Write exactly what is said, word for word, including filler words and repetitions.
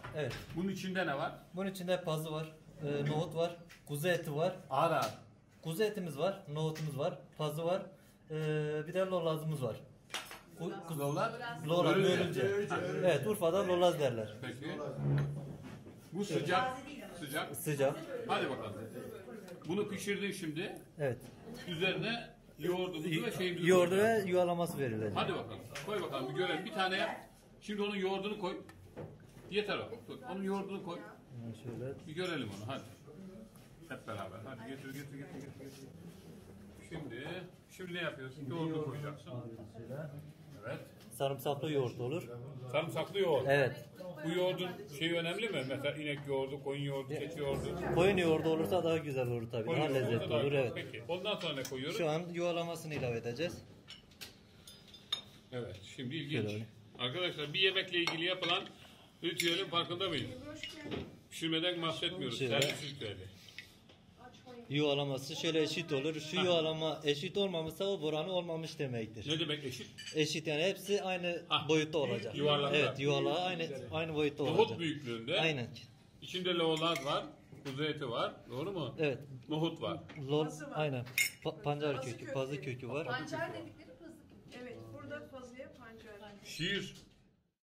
Evet. Bunun içinde ne var? Bunun içinde pazı var, e, nohut var, kuzu eti var. Ağır ağır. Kuzu etimiz var, nohutumuz var, pazı var, e, bir de lolazımız var. Ku- kuzu- Lolaz? Lolaz Börülce. börülce. Evet, Urfa'da lolaz derler. Peki. Bu sıcak. Sıcak. Sıcak. Hadi bakalım. Bunu pişirdin şimdi. Evet. Üzerine yoğurdumuzu ve şeyimizi Yoğurdu koyacağız. ve yuvalaması verilecek. Hadi bakalım. Koy bakalım bir görelim. Bir tane yap. Şimdi onun yoğurdunu koy. Yeter o. Dur, onun yoğurdunu koy. Şöyle. Bir görelim onu hadi. Hep beraber. Hadi getir getir getir getir. getir. Şimdi şimdi ne yapıyorsun? Yoğurdu koyacaksın. Şöyle. Evet. Sarımsaklı yoğurt olur. Sarımsaklı yoğurt. Evet. Bu yoğurdun şeyi önemli mi? Mesela inek yoğurdu, koyun yoğurdu, keçi yoğurdu. Koyun yoğurdu olursa daha güzel olur tabii. Koyun Daha yoğurdu lezzetli da- olur, evet. Peki. Ondan sonra ne koyuyoruz? Şu an yuvalamasını ilave edeceğiz. Evet. Şimdi ilginç. Şöyle. Arkadaşlar bir yemekle ilgili yapılan ritüelin farkında mıyız? Pişirmeden bahsetmiyoruz. Şöyle. Servis ritüeli. Yuvalaması şöyle eşit olur. Şu yuvalama eşit olmamışsa o buranı olmamış demektir. Ne demek eşit? Eşit yani hepsi aynı Ha. boyutta olacak. Yuvarlaklar. Evet, yuvarlağı aynı aynı boyutta Nohut olacak. büyüklüğünde. Aynen. İçinde lolaz var. Kuzu eti var. Doğru mu? Evet. Nohut var. Lol Pazı var. aynen. Pa- pancar Pazı kökü, kökü. pazı kökü var. Pancar dedikleri pazı. Evet, burada pazıya pancar. Şiir